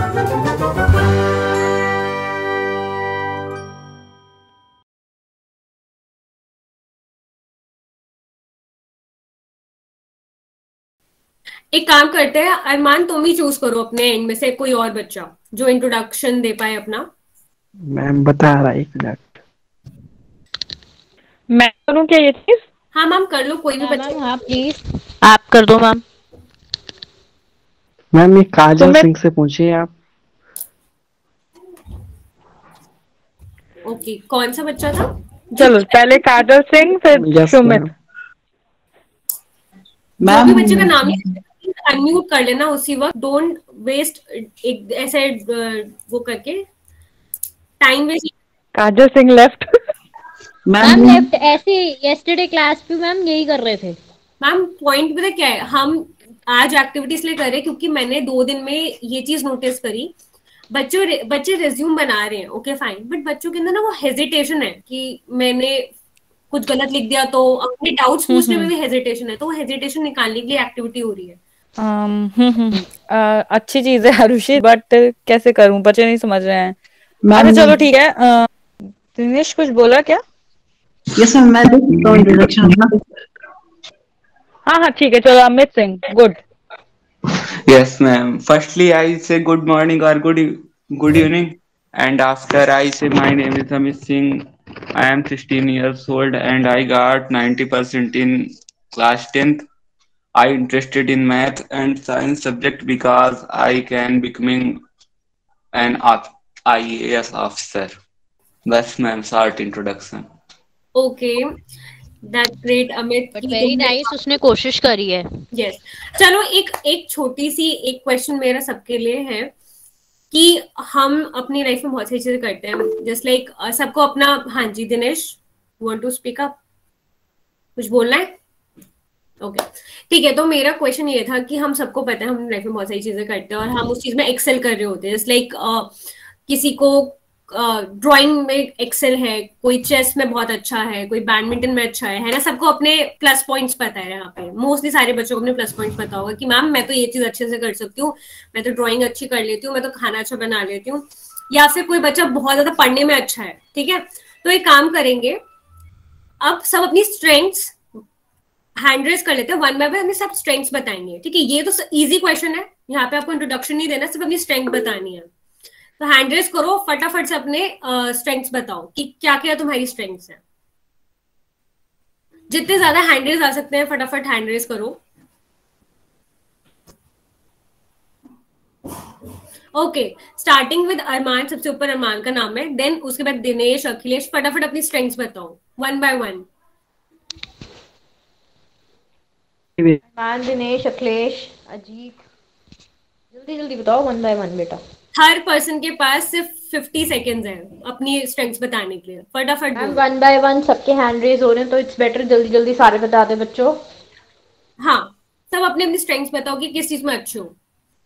एक काम करते हैं, अरमान तुम ही चूज करो अपने एंड में से कोई और बच्चा जो इंट्रोडक्शन दे पाए अपना। मैम बता रहा, एक मिनट। मैं करूँ क्या ये चीज? हाँ मैम कर लो, कोई भी हाँ बच्चा। मैम, हाँ प्लीज आप कर दो मैम। मैम ये काजल सुमित। सिंह से पूछिए आप। ओके, कौन सा बच्चा था? चलो पहले काजल सिंह फिर यस सुमित। मैम। जो भी मैम बच्चे का नाम अनम्यूट कर लेना उसी वक्त, डोंट वेस्ट एक ऐसे वो करके time waste. Kajal Singh left. Ma'am ma'am left ऐसे यस्टरडे क्लास पे मैम यही कर रहे थे। मैम पॉइंट पता क्या है, हम आज एक्टिविटी इसलिए कर रहे हैं क्योंकि मैंने 2 दिन में ये चीज नोटिस करी। बच्चे रिज्यूम बना रहे हैं, ओके फाइन, बट बच्चों के अंदर ना वो हेजिटेशन है कि मैंने कुछ गलत लिख दिया, तो अपने डाउट्स पूछने में भी हेजिटेशन है, तो वो हेजिटेशन निकालने के लिए एक्टिविटी हो रही है। अच्छी चीज है आरुषि, बट कैसे करूं, बच्चे नहीं समझ रहे हैं। अच्छा मैम चलो ठीक है। दिनेश कुछ बोला क्या? यस मैम, मैं दे सकता हूँ इंट्रोडक्शन अपना। हाँ हाँ ठीक है, चलो Amit Singh good. Yes, ma'am. Firstly, I say good morning or good evening, and after I say my name is Amit Singh. I am 16 years old and I got 90% in class 10th. I interested in math and science subject because I can becoming an IAS officer. That's my short introduction. Okay, that great Amit but कि very तुमने। Nice, उसने कोशिश करी है। Yes, चलो एक एक छोटी सी एक क्वेश्चन मेरा सबके लिए है कि हम अपनी लाइफ में बहुत सारी चीजें करते हैं, जस्ट लाइक सबको अपना। हाँ जी Dinesh, want to speak up, कुछ बोलना है? ओके ठीक है, तो मेरा क्वेश्चन ये था कि हम सबको पता है हम लाइफ में बहुत सारी चीजें करते हैं और हम उस चीज में एक्सेल कर रहे होते हैं, जस्ट लाइक किसी को ड्राइंग में एक्सेल है, कोई चेस में बहुत अच्छा है, कोई बैडमिंटन में अच्छा है ना। सबको अपने प्लस पॉइंट्स पता है, यहाँ पे मोस्टली सारे बच्चों को अपने प्लस पॉइंट्स पता होगा कि मैम मैं तो ये चीज अच्छे से कर सकती हूँ, मैं तो ड्राइंग अच्छी कर लेती हूँ, मैं तो खाना अच्छा बना लेती हूँ। या फिर कोई बच्चा बहुत ज्यादा पढ़ने में अच्छा है, ठीक है, तो एक काम करेंगे, अब सब अपनी स्ट्रेंथ्स हैंड रेस कर लेते हैं, वन बाय वन हमें सब स्ट्रेंथ्स बताएंगे, ठीक है। ये तो इजी क्वेश्चन है, यहाँ पे आपको इंट्रोडक्शन नहीं देना, सिर्फ अपनी स्ट्रेंथ बतानी है। तो हैंड रेस करो, फटाफट से अपने स्ट्रेंथ्स बताओ कि क्या क्या तुम्हारी स्ट्रेंथ्स हैं। जितने ज्यादा हैंड रेस आ सकते हैं फटाफट हैंड रेस करो। ओके, स्टार्टिंग विद अरमान, सबसे ऊपर अरमान का नाम है, देन उसके बाद दिनेश, अखिलेश, फटाफट अपनी स्ट्रेंथ्स बताओ one by one. Arman, Dinesh, Akhilesh, Ajit, जल्दी जल्दी बताओ वन बाय वन बेटा। हर पर्सन के पास सिर्फ 50 सेकेंड्स है अपनी स्ट्रेंथ्स बताने के लिए, फटाफट मैम बोलो। वन बाय वन सबके हैंड रेज हो रहे हैं, तो इट्स बेटर जल्दी जल्दी सारे बता दे बच्चों। हाँ, सब अपनी अपनी स्ट्रेंथ्स बताओ कि किस चीज में अच्छे हो।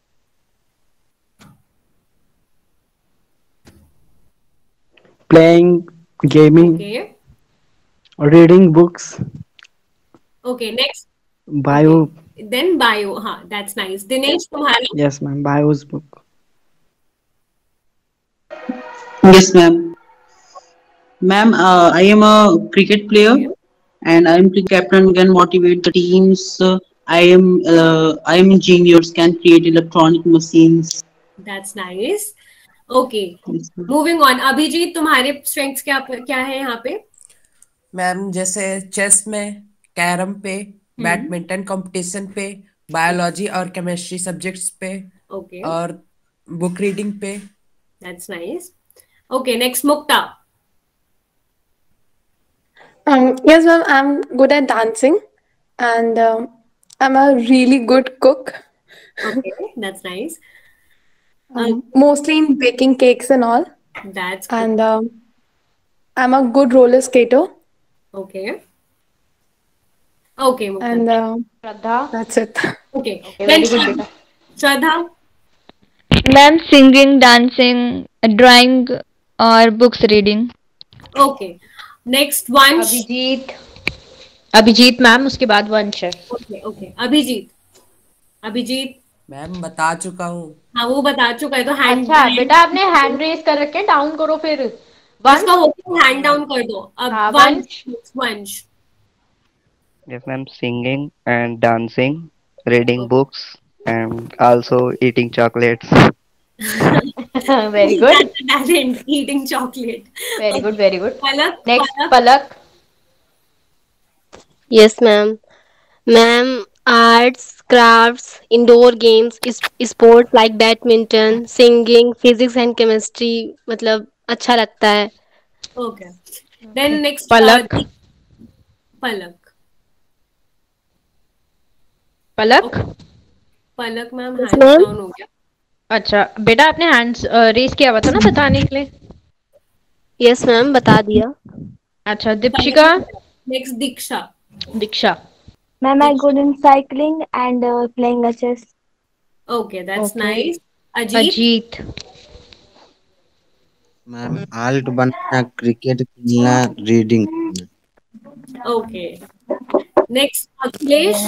Playing, gaming, okay reading books, okay, next. Bio. Then bio, हाँ दैट्स नाइस। दिनेश तुम्हारा? Yes ma'am, bios book. Yes ma'am. Ma'am I am a cricket player okay, and I am cricket captain who can motivate the teams. I am engineers can create electronic machines. That's nice. Okay, Yes, ma'am. Moving on. Abhijit तुम्हारे strengths क्या क्या है यहाँ पे? Ma'am जैसे chess में, carrom पे, badminton competition पे, बायोलॉजी और केमिस्ट्री सब्जेक्ट्स पे, ओके और बुक रीडिंग पे। That's nice. Okay next, Mukta. Yes, ma'am, I'm good at dancing and I'm a really good cook, okay that's nice, mostly in baking cakes and all. That's good. And I'm a good roller skater. Okay okay Mukta, And Shraddha. that's it. Okay okay then very good बेटा। Shraddha. Ma'am singing, dancing, drawing और books reading. Okay next, Vansh. Abhijit, Abhijit ma'am, उसके बाद वंश है। Okay okay, Abhijit. Abhijit ma'am बता चुका हूँ, हाँ वो बता चुका है, तो हैंड अच्छा बेटा आपने हैंड रेस कर रखे, डाउन करो फिर। उसका हो गया, हैंड डाउन कर दो अब। हाँ, वंश वंश Yes, ma'am. Singing and dancing, reading books, and also eating chocolates. Very good, That's a talent, eating chocolate. Very good, very good. Palak next Palak Palak. Yes, ma'am. Ma'am, arts, crafts, indoor games, sports like badminton, singing, physics and chemistry मतलब अच्छा लगता है। Okay. Then next Palak. Palak Palak Palak ma'am Yes, hand ma'am. Down हो गया। अच्छा बेटा आपने hands race किया हुआ था ना बताने के लिए। Yes, ma'am. बता दिया। अच्छा Deepshikha. Next Diksha. Diksha. Ma'am, I good in cycling and playing a chess. Okay, that's Okay. nice. Ajit. Ajit. Ma'am art बनाना, क्रिकेट खेलना, reading. Okay. Next Akhilesh.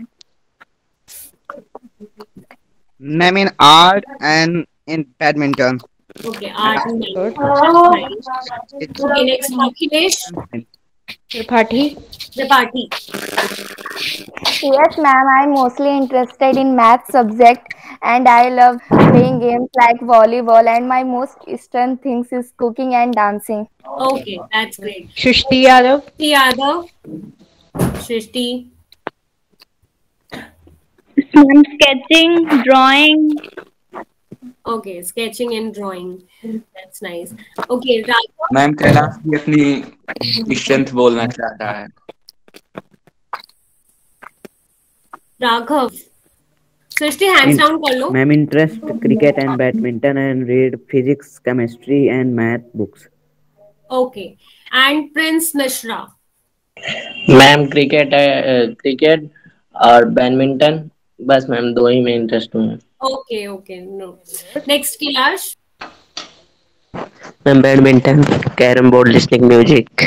Ma'am, in art and in badminton. Okay, art and Good. nice. Okay, next Akhilesh. Tripathi. Tripathi. Yes, ma'am, I'm mostly interested in math subject and I love playing games like volleyball and my most interesting things is cooking and dancing. Okay, that's great. Srishti Yadav. Srishti Yadav. Srishti. I'm sketching, drawing. Okay, sketching and drawing. That's nice. Okay, Raghav. Ma'am Kailash भी अपनी strength बोलना चाहता है। राघव। सृष्टि hands down कर लो। Ma'am, interest cricket and badminton and read physics, chemistry and math books. Okay, and Prince Mishra. Ma'am cricket और badminton, बस ma'am दो ही में इंटरेस्ट हूँ। Okay, okay, no. Next Kilash. Ma'am badminton, carrom board, listening music.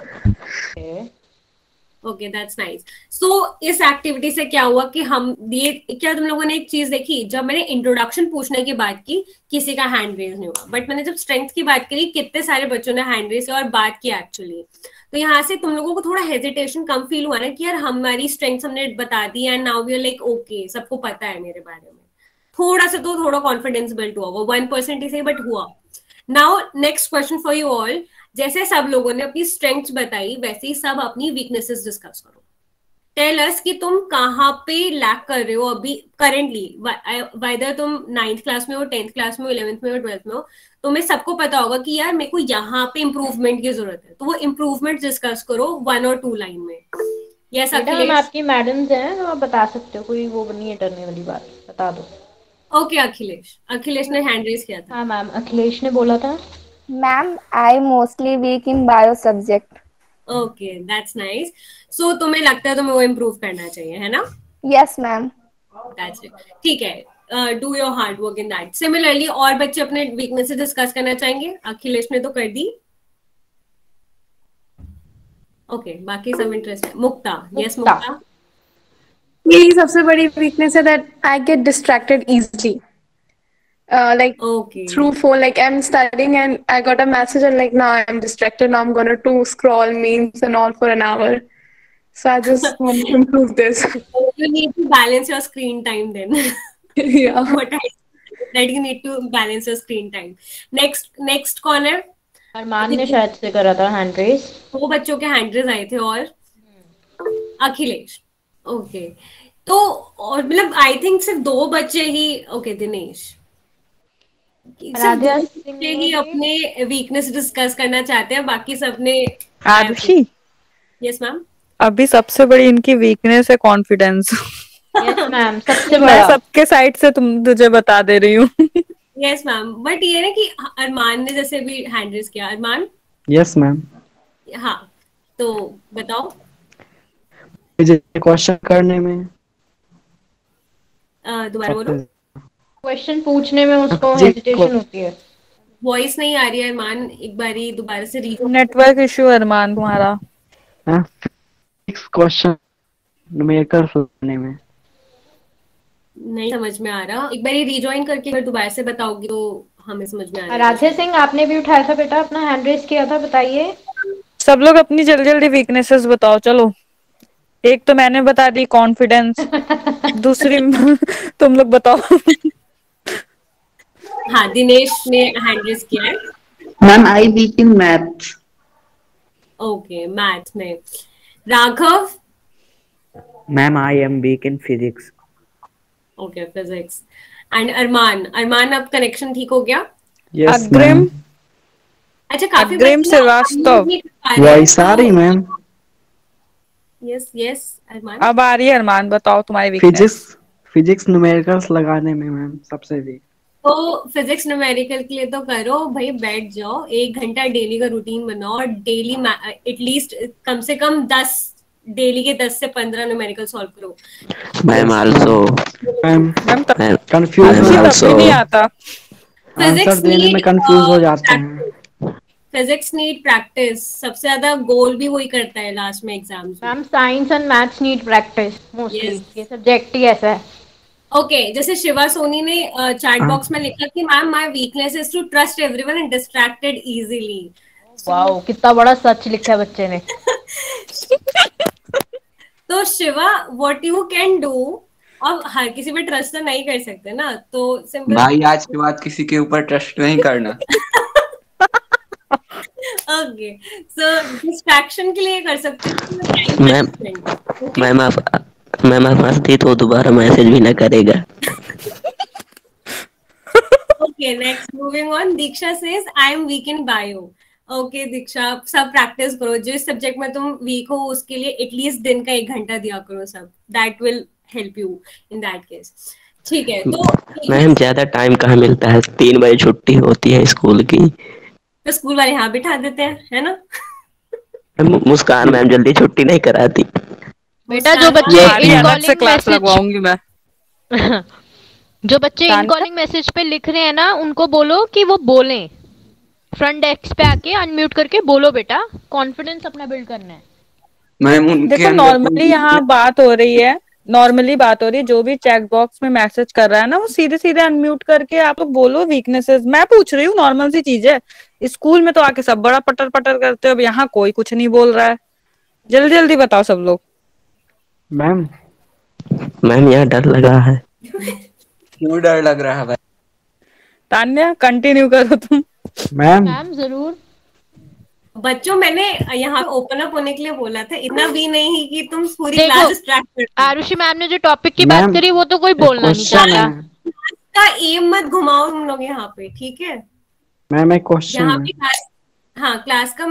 Okay, that's nice. So इस activity से क्या हुआ कि हम ये क्या तुम लोगों ने एक चीज देखी, जब मैंने इंट्रोडक्शन पूछने की बात की किसी का हैंड रेज नहीं हुआ, बट मैंने जब स्ट्रेंथ की बात करी कितने सारे बच्चों ने हैंड रेज किया और बात की एक्चुअली। तो यहाँ से तुम लोगों को थोड़ा हेजिटेशन कम फील हुआ ना कि यार हमारी स्ट्रेंथ हमने बता दी and now we are like okay सबको पता है मेरे बारे में। थोड़ा सा तो थोड़ा कॉन्फिडेंस बिल्ड हुआ, वो 1% ही सही बट हुआ। Now next question for you all, जैसे सब लोगों ने अपनी स्ट्रेंथ्स बताई वैसे ही सब अपनी वीकनेसेस डिस्कस करो। टेल अस कि तुम कहाँ पे लैक कर रहे हो अभी करेंटली, वाइदर तुम 9th क्लास में हो, 10th क्लास में हो, 11th में हो, 12th में हो, तुम्हें सबको पता होगा कि यार मेरे को यहाँ पे इम्प्रूवमेंट की जरूरत है, तो वो इम्प्रूवमेंट डिस्कस करो 1 और 2 लाइन में। यस बेटा हम आपकी मैडम्स हैं तो आप बता सकते हो, कोई वो नहीं है डरने वाली बात, बता दो। ओके अखिलेश ने हैंड रेज किया था। हाँ मैम अखिलेश ने बोला था। Ma'am, I mostly weak in bio subject. Okay that's nice. So तुम्हें लगता है तुम्हें वो इम्प्रूव करना चाहिए है ना? Yes, ma'am. दैट्स इट, ठीक है। Do your hard work in that. Similarly और बच्चे अपने वीकनेसेस डिस्कस करना चाहेंगे? अखिलेश ने तो कर दी। ओके बाकी सब इंटरेस्ट है। मुक्ता। यस मुक्ता। मेरी सबसे बड़ी वीकनेस है that I get distracted easily, like through phone, like I'm studying and I got a message and like now I'm distracted, now I'm gonna to scroll memes and all for an hour, so I just want to improve this. You need to balance your screen time then. Yeah. What that you need to balance your screen time. Next कौन है? अरमान ने शायद से करा था hand raise. 2 बच्चों के hand raise आए थे और अखिलेश। ओके तो और मतलब आई थिंक सिर्फ 2 बच्चे ही। ओके दिनेश ही अपने वीकनेस डिस्कस करना चाहते हैं, बाकी सबने। आरुषि। Yes ma'am. अभी सबसे बड़ी इनकी वीकनेस है कॉन्फिडेंस। यस मैम सबसे मैं बड़ा। सबके साइड से तुझे बता दे रही हूँ। यस मैम बट ये ना कि अरमान ने जैसे भी हैंड रेस किया। अरमान। Yes ma'am. हाँ तो बताओ। मुझे क्वेश्चन करने में दोबारा बोलो। क्वेश्चन पूछने में उसको हेजिटेशन होती है। वॉइस नहीं आ रही है अरमान, एक बारी दोबारा से रीड। नेटवर्क इशू अरमान तुम्हारा। क्वेश्चन न्यूमेरिकल करने में। नहीं समझ में आ रहा, एक बार रिजॉइन करके अगर दोबारा से बताओगी तो हमें समझ में आ रहा है। राधे सिंह, आपने भी उठाया था बेटा, अपना हैंड रेस किया था, बताइए। सब लोग अपनी जल्दी जल्दी वीकनेसेस बताओ। चलो, एक तो मैंने बता दी, कॉन्फिडेंस। दूसरी तुम लोग बताओ। हाँ, दिनेश ने हैंड रेस किया है। Ma'am I weak in math. Okay, math में। Raghav? Ma'am I am weak in physics. Okay, physics. And Arman अब कनेक्शन ठीक हो गया? यस अग्रिम। मैम। अच्छा, काफी अग्रिम श्रीवास्तव। वॉइस आ रही मैम? यस यस अरमान। अब आ रही है अरमान, बताओ तुम्हारी वीकनेस। फिजिक्स न्यूमेरिकल्स लगाने में मैम सबसे वीक। तो फिजिक्स न्यूमेरिकल के लिए तो करो भाई, बैठ जाओ, 1 घंटा डेली का रूटीन बनाओ और डेली एटलीस्ट कम से कम 10 डेली के 10 से 15 न्यूमेरिकल सॉल्व करो। मैम आल्सो मैम कंफ्यूज नहीं आता। आंसर देने में कंफ्यूज हो जाते हैं। फिजिक्स नीड प्रैक्टिस, सबसे ज्यादा गोल भी वही करता है लास्ट में एग्जाम में। Ma'am science and maths need practice mostly, ये सब्जेक्ट ही ऐसा है। ओके, जैसे शिवा सोनी ने चैट बॉक्स में लिखा कि ma'am my weakness is to trust everyone and distracted easily. Wow, कितना बड़ा सच लिखा है बच्चे ने। तो Shiva, what you can do, अब हर किसी पे ट्रस्ट तो नहीं कर सकते ना, तो सिंपल। भाई आज के बाद किसी के ऊपर ट्रस्ट नहीं करना। ओके, सो डिस्ट्रैक्शन के लिए कर सकते हैं मैम आप हंसती तो दोबारा मैसेज भी ना करेगा। Okay, next moving on. Diksha says I am weak in bio. Okay Diksha, सब प्रैक्टिस करो, जिस सब्जेक्ट में तुम वीक हो उसके लिए एटलीस्ट दिन का 1 घंटा दिया करो सब, that will help you in that case. ठीक है, तो मैम ज्यादा टाइम कहाँ मिलता है, 3 बजे छुट्टी होती है स्कूल की। तो स्कूल वाले यहाँ बिठा देते हैं, है ना? मुस्कान मैम जल्दी छुट्टी नहीं कराती। बेटा जो बच्चे से क्लास लगवाऊंगी मैं। जो बच्चे इनकॉलिंग मैसेज पे लिख रहे हैं ना, उनको बोलो कि वो बोलें, फ्रंट डेस्क पे आके अनम्यूट करके बोलो बेटा, कॉन्फिडेंस अपना बिल्ड करना है। देखो नॉर्मली यहाँ बात हो रही है, जो भी चैट बॉक्स में मैसेज कर रहा है ना, वो सीधे सीधे अनम्यूट करके आप लोग बोलो वीकनेसेस। मैं पूछ रही हूँ, नॉर्मल सी चीज है। स्कूल में तो आके सब बड़ा पटर पटर करते हो, अब यहाँ कोई कुछ नहीं बोल रहा है। जल्दी जल्दी बताओ सब लोग। मैम यहाँ डर लगा है। क्यों डर लग रहा है भाई? तान्या कंटिन्यू करो तुम। मैम जरूर। बच्चों, मैंने यहाँ ओपन अप होने के लिए बोला था, इतना भी नहीं कि तुम पूरी क्लास डिस्ट्रैक्ट कर। आरुषि मैम ने जो टॉपिक की बात करी वो तो कोई बोलना नहीं चाहता। का एम मत घुमाओ तुम लोग यहाँ पे, ठीक है? मैम एक क्वेश्चन यहाँ पे क्लास का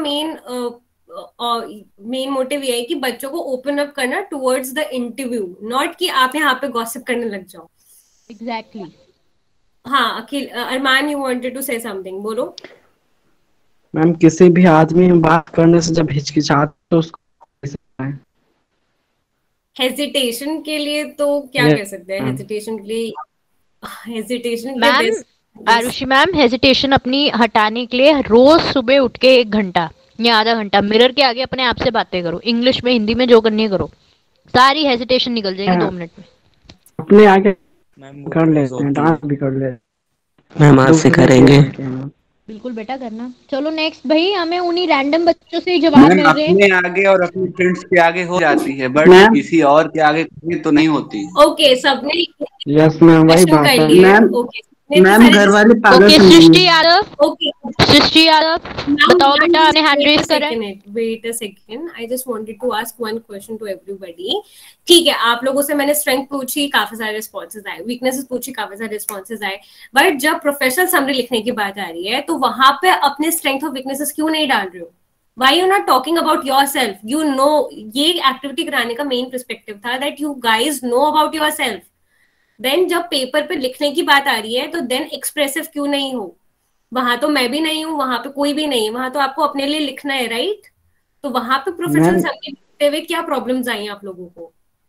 मेन मोटिव ये है कि बच्चों को ओपन अप करना टुवर्ड्स द इंटरव्यू, नॉट कि आप यहाँ पे गॉसिप करने लग जाओ। एग्जैक्टली। हाँ, Akhil, Arman, you wanted to say something, बोलो। मैम किसी भी आदमी में बात करने से जब हिचकिचाते तो उसको हेजिटेशन के लिए तो क्या कर सकते हैं? हेजिटेशन के लिए मैम, आरुषि मैम, हेजिटेशन अपनी हटाने के लिए रोज सुबह उठ के 1 घंटा या आधा घंटा मिरर के आगे अपने आप से बातें करो, इंग्लिश में हिंदी में जो करनी करो, सारी हेजिटेशन निकल जाएगी 2 मिनट में। अपने आगे कर लेते हैं, डांस भी कर ले। मैम आज से करेंगे। बिल्कुल बेटा करना। चलो नेक्स्ट भाई, हमें उन्हीं रैंडम बच्चों से जवाब मिल रहे हैं। अपने आगे और अपने फ्रेंड्स के आगे हो जाती है, बट किसी और के आगे तो नहीं होती। ओके, सबने यस मैम, वही बात है मैम घर वाले पागल सृष्टि यादव बताओ बेटा, आपने हैंड रेज करा है। Wait a second, I just wanted to ask one question to everybody. ठीक है, आप लोगों से मैंने स्ट्रेंथ पूछी, काफी सारे रिस्पॉन्सेज आए, वीकनेसेस पूछी, काफी सारे रिस्पॉन्सेज आए, बट जब प्रोफेशनल समरी लिखने की बात आ रही है तो वहां पे अपने स्ट्रेंथ और वीकनेसेस क्यों नहीं डाल रहे हो? Why you're not talking about yourself? You know, ये एक्टिविटी कराने का मेन पर्सपेक्टिव था that you guys know about yourself. Then जब पेपर पे लिखने की बात आ रही है तो देन एक्सप्रेसिव क्यों नहीं हो? वहां तो मैं भी नहीं हूँ, वहां पे कोई भी नहीं है, वहां तो आपको अपने लिए लिखना है, राइट? तो वहां पे प्रोफेशनल समरी लिखते हुए क्या प्रॉब्लम्स आई आप लोगों को?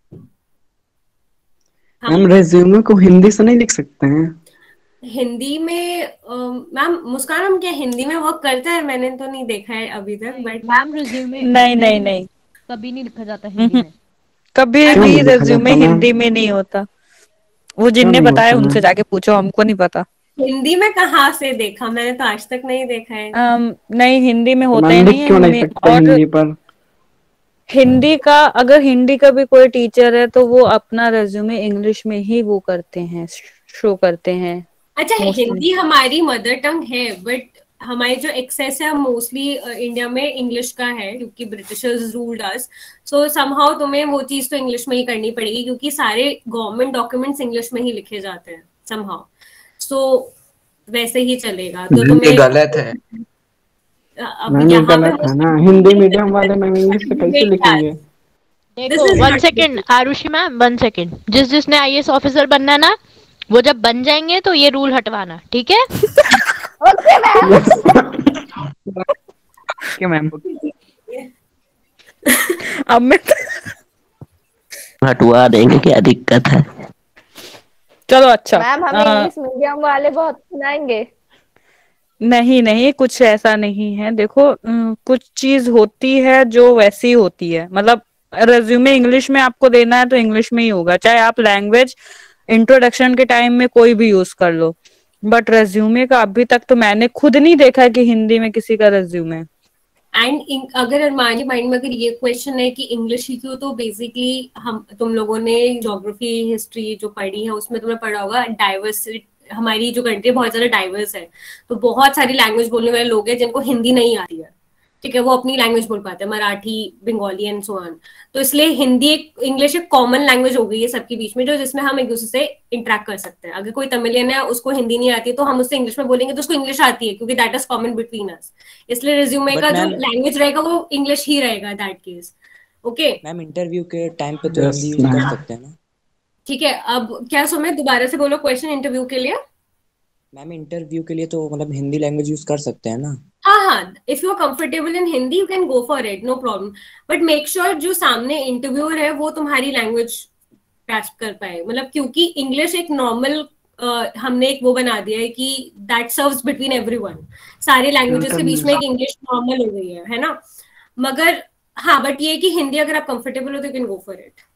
हम रेज्यूमे को हिंदी से नहीं लिख सकते हैं? हिंदी में मैम, मुस्कान हम क्या हिंदी में वर्क करता है? मैंने तो नहीं देखा है अभी तक, बट मैम रिज्यूमे नहीं कभी नहीं लिखा जाता हिंदी में। कभी भी रिज्यूमे हिंदी में नहीं होता। वो जिनने नहीं बताया होता उनसे मैम। जाके पूछो, हमको नहीं पता। हिंदी में कहाँ से देखा, मैंने तो आज तक नहीं देखा है। नहीं, हिंदी में तो होता ही मैम नहीं लिख है। क्यों नहीं सकते और हिंदी पर? हिंदी का, अगर हिंदी का भी कोई टीचर है तो वो अपना रेज्यूमे इंग्लिश में ही वो करते हैं, शो करते हैं अच्छा, मोस्टली। हिंदी हमारी मदर टंग है, बट हमारी जो एक्सेस है मोस्टली इंडिया में इंग्लिश का है, क्योंकि Britishers ruled us. So somehow तुम्हें वो चीज तो इंग्लिश में ही करनी पड़ेगी, क्योंकि सारे गवर्नमेंट डॉक्यूमेंट्स इंग्लिश में ही लिखे जाते हैं समहाउ। सो वैसे ही चलेगा तो ये तुम्हें गलत है। अब मैम ये यहाँ पे गलत है ना, हिंदी मीडियम वाले मैम इंग्लिश पे कैसे लिखेंगे? देखो 1 सेकेंड आरुषि मैम, 1 सेकेंड। जिसने IAS ऑफिसर बनना है ना, वो जब बन जाएंगे तो ये रूल हटवाना, ठीक है? Okay ma'am. Okay ma'am. अब मैं हटवा देंगे, क्या दिक्कत है? चलो अच्छा। मैम हमें इंग्लिश मीडियम वाले बहुत सुनाएंगे। नहीं नहीं, कुछ ऐसा नहीं है। देखो कुछ चीज होती है जो वैसी होती है, मतलब रेज्यूमे इंग्लिश में आपको देना है तो इंग्लिश में ही होगा, चाहे आप लैंग्वेज इंट्रोडक्शन के टाइम में कोई भी यूज कर लो। बट रेज्यूमे का अभी तक तो मैंने खुद नहीं देखा कि हिंदी में किसी का रेज्यूमे। एंड अगर हमारे माइंड में अगर ये क्वेश्चन है कि इंग्लिश ही क्यों, तो बेसिकली हम तुम लोगों ने ज्योग्राफी हिस्ट्री जो पढ़ी है उसमें तुमने पढ़ा होगा डाइवर्सिटी, हमारी जो कंट्री बहुत ज्यादा डाइवर्स है, तो बहुत सारी लैंग्वेज बोलने वाले लोग हैं जिनको हिंदी नहीं आती है, ठीक है, वो अपनी लैंग्वेज बोल पाते हैं, Marathi, Bengali and so on. तो इसलिए हिंदी इंग्लिश एक कॉमन लैंग्वेज हो गई है सबके बीच में, जो जिसमें हम एक दूसरे से इंटरेक्ट कर सकते हैं। अगर कोई तमिलियन है, उसको हिंदी नहीं आती, तो हम उससे इंग्लिश में बोलेंगे तो उसको इंग्लिश आती है, क्योंकि that is common between us. इसलिए रिज्यूमे का जो लैंग्वेज रहेगा वो इंग्लिश ही रहेगा that case. Okay ma'am interview के टाइम पे तो हिंदी यूज कर सकते हैं ना? ठीक है, अब क्या सुमे दोबारा से बोलो क्वेश्चन इंटरव्यू के लिए। मैम इंटरव्यू के लिए तो मतलब हिंदी लैंग्वेज यूज कर सकते हैं ना? हाँ, if you are comfortable in Hindi you can go for it, no problem. But make sure जो सामने इंटरव्यूअर है वो तुम्हारी लैंग्वेज ग्रैस्प कर पाए, मतलब क्योंकि इंग्लिश एक नॉर्मल हमने एक वो बना दिया है कि दैट सर्व्स बिटवीन एवरीवन, सारे लैंग्वेजेस के बीच में एक इंग्लिश नॉर्मल हो गई है ना। मगर हाँ, बट ये कि हिंदी अगर आप कंफर्टेबल हो तो you can go for it.